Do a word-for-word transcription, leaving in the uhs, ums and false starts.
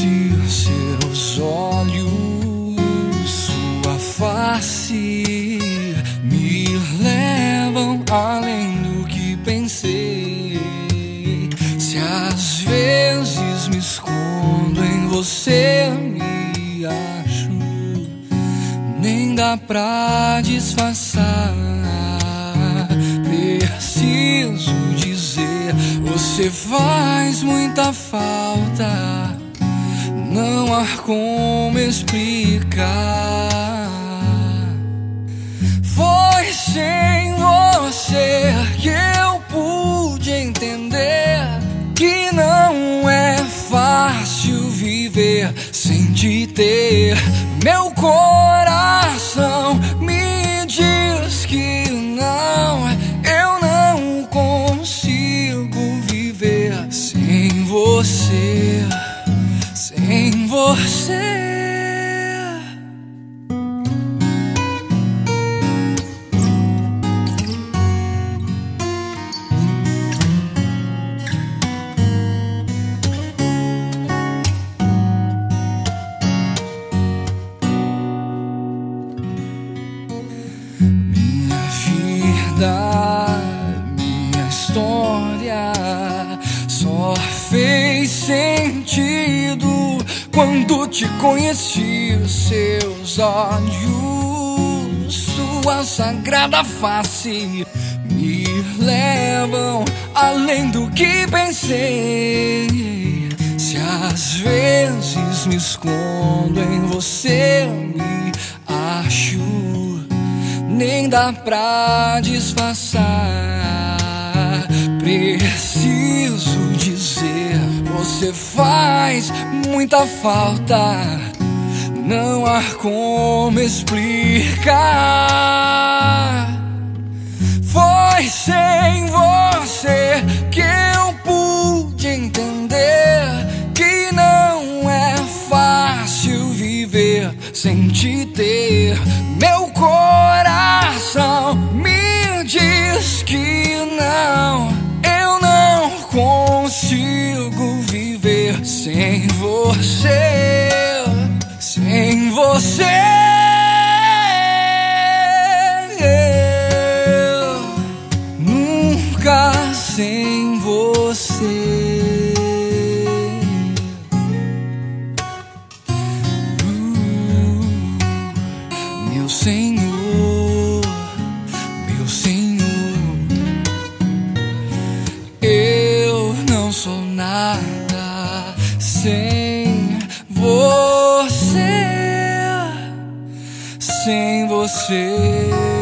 Se seus olhos, sua face me levam além do que pensei. Se às vezes me escondo em você, me acho, nem dá pra disfarçar. Preciso dizer, você faz muita falta, não há como explicar. Foi sem você que eu pude entender que não é fácil viver sem te ter. Meu coração me diz que não, eu não consigo viver sem você, sem você. Minha vida, minha história só fez sentido quando te conheci. Seus olhos, sua sagrada face me levam além do que pensei. Se às vezes me escondo em você, me acho, nem dá pra disfarçar. Preciso dizer, você faz muita falta, não há como explicar. Foi sem você que eu pude entender que não é fácil viver sem te ter. Meu coração me diz que não, eu não consigo viver sem você, sem você. Nunca sem você. Uh, meu Senhor, meu Senhor, eu não sou nada sem você, sem você.